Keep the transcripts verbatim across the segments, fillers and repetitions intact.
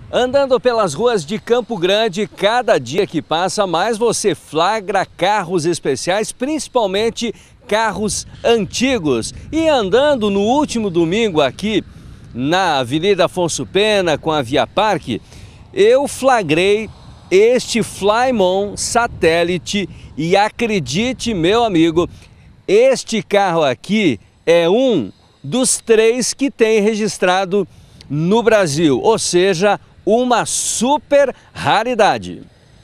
Andando pelas ruas de Campo Grande, cada dia que passa mais você flagra carros especiais, principalmente carros antigos. E andando no último domingo aqui na Avenida Afonso Pena com a Via Parque, eu flagrei este Flymon satélite e acredite, meu amigo, este carro aqui é um dos três que tem registrado no Brasil, ou seja, uma super raridade.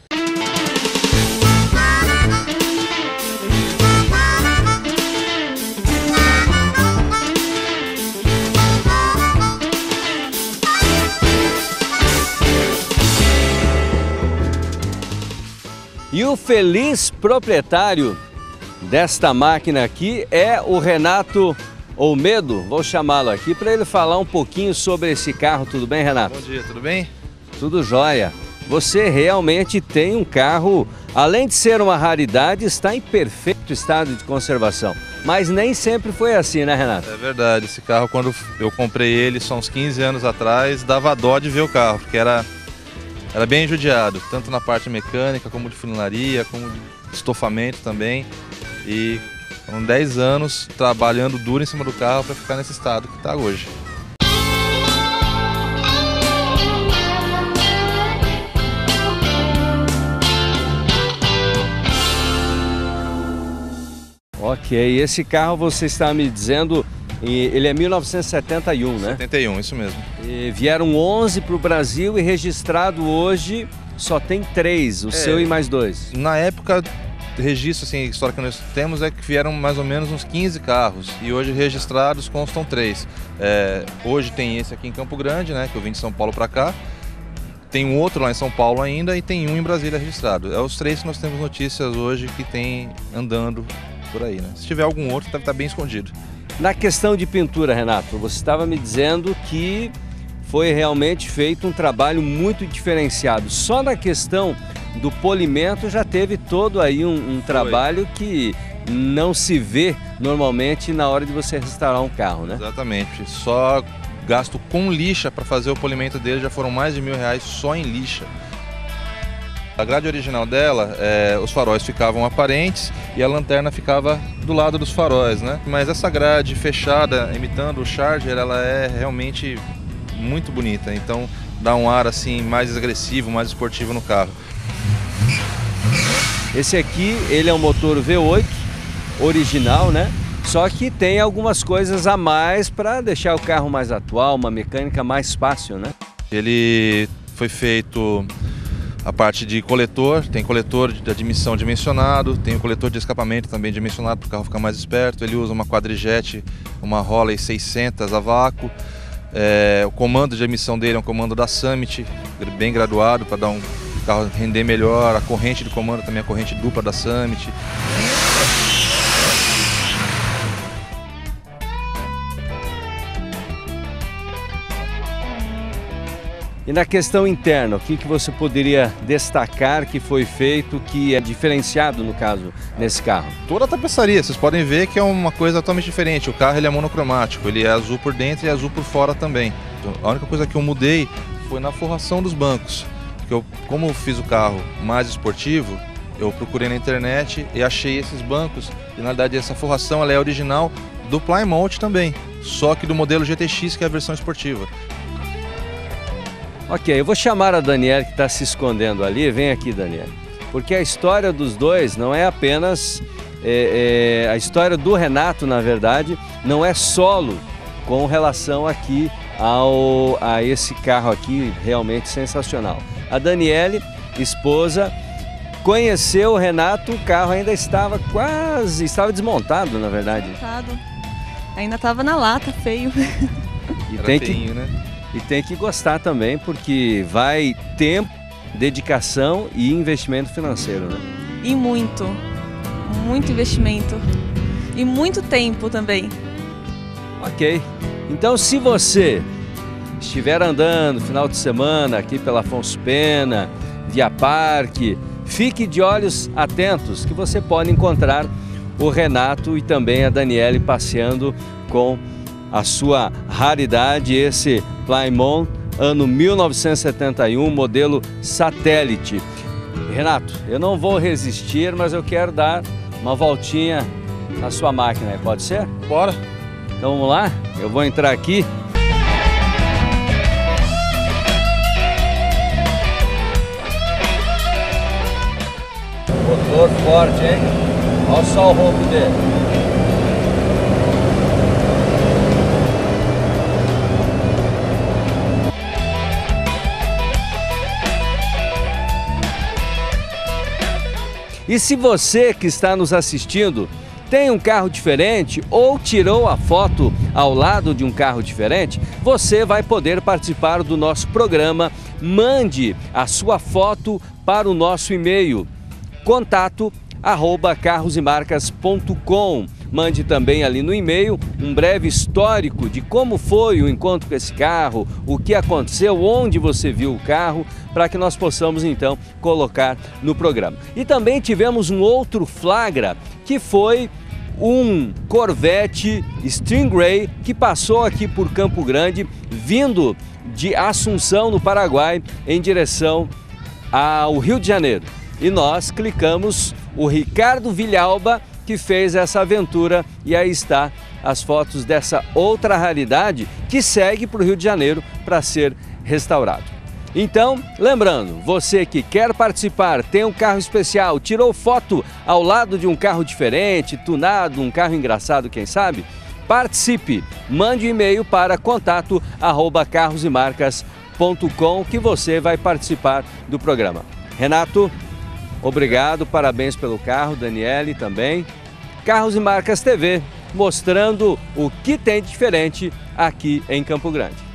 E o feliz proprietário desta máquina aqui é o Renato Olmedo. Vou chamá-lo aqui para ele falar um pouquinho sobre esse carro. Tudo bem, Renato? Bom dia, tudo bem? Tudo jóia. Você realmente tem um carro, além de ser uma raridade, está em perfeito estado de conservação. Mas nem sempre foi assim, né, Renato? É verdade, esse carro, quando eu comprei ele, só uns quinze anos atrás, dava dó de ver o carro, porque era, era bem judiado, tanto na parte mecânica, como de funilaria, como de estofamento também. E foram dez anos trabalhando duro em cima do carro para ficar nesse estado que está hoje. Ok, esse carro você está me dizendo, ele é mil novecentos e setenta e um, né? setenta e um, isso mesmo. E vieram onze para o Brasil e registrado hoje só tem três, o é, seu e mais dois. Na época, registro, assim, a história que nós temos é que vieram mais ou menos uns quinze carros e hoje registrados constam três. É, hoje tem esse aqui em Campo Grande, né, que eu vim de São Paulo para cá. Tem um outro lá em São Paulo ainda e tem um em Brasília registrado. É os três que nós temos notícias hoje que tem andando por aí, né? Se tiver algum outro, deve estar bem escondido. Na questão de pintura, Renato, você estava me dizendo que foi realmente feito um trabalho muito diferenciado. Só na questão do polimento já teve todo aí um, um trabalho que não se vê normalmente na hora de você restaurar um carro, né? Exatamente. Só gasto com lixa para fazer o polimento dele já foram mais de mil reais só em lixa. A grade original dela, é, os faróis ficavam aparentes e a lanterna ficava do lado dos faróis, né? Mas essa grade fechada, imitando o Charger, ela é realmente muito bonita. Então dá um ar assim mais agressivo, mais esportivo no carro. Esse aqui, ele é um motor V oito original, né? Só que tem algumas coisas a mais para deixar o carro mais atual, uma mecânica mais fácil, né? Ele foi feito a parte de coletor, tem coletor de admissão dimensionado, tem o coletor de escapamento também dimensionado para o carro ficar mais esperto. Ele usa uma quadrijet, uma Holley seiscentos a vácuo. É, o comando de emissão dele é um comando da Summit, bem graduado para dar um carro render melhor. A corrente de comando também é a corrente dupla da Summit. E na questão interna, o que, que você poderia destacar que foi feito, que é diferenciado no caso, nesse carro? Toda a tapeçaria, vocês podem ver que é uma coisa totalmente diferente. O carro ele é monocromático, ele é azul por dentro e azul por fora também. Então, a única coisa que eu mudei foi na forração dos bancos. Porque eu, como eu fiz o carro mais esportivo, eu procurei na internet e achei esses bancos. E na verdade essa forração ela é original do Plymouth também, só que do modelo G T X, que é a versão esportiva. Ok, eu vou chamar a Daniela que está se escondendo ali. Vem aqui, Daniela. Porque a história dos dois não é apenas... É, é, a história do Renato, na verdade, não é solo com relação aqui ao, a esse carro aqui, realmente sensacional. A Daniele, esposa, conheceu o Renato, o carro ainda estava quase... Estava desmontado, na verdade. Desmontado. Ainda estava na lata, feio. E Era tem feinho, que... né? E tem que gostar também, porque vai tempo, dedicação e investimento financeiro, né? E muito, muito investimento. E muito tempo também. Ok. Então, se você estiver andando final de semana aqui pela Afonso Pena, Via Parque, fique de olhos atentos que você pode encontrar o Renato e também a Daniele passeando com a sua raridade, esse Flymon ano mil novecentos e setenta e um, modelo satélite. Renato, eu não vou resistir, mas eu quero dar uma voltinha na sua máquina, pode ser? Bora! Então vamos lá, eu vou entrar aqui. Motor forte, hein? Olha só o ronco dele. E se você que está nos assistindo tem um carro diferente ou tirou a foto ao lado de um carro diferente, você vai poder participar do nosso programa. Mande a sua foto para o nosso e-mail, contato arroba carros e marcas ponto com. Mande também ali no e-mail um breve histórico de como foi o encontro com esse carro, o que aconteceu, onde você viu o carro, para que nós possamos então colocar no programa. E também tivemos um outro flagra, que foi um Corvette Stingray que passou aqui por Campo Grande, vindo de Assunção, no Paraguai, em direção ao Rio de Janeiro. E nós clicamos o Ricardo Villalba, que fez essa aventura, e aí está as fotos dessa outra raridade que segue para o Rio de Janeiro para ser restaurado. Então, lembrando, você que quer participar, tem um carro especial, tirou foto ao lado de um carro diferente, tunado, um carro engraçado, quem sabe? Participe, mande um e-mail para contato arroba carros e marcas ponto com que você vai participar do programa. Renato, obrigado, parabéns pelo carro, Daniele também. Carros e Marcas T V, mostrando o que tem de diferente aqui em Campo Grande.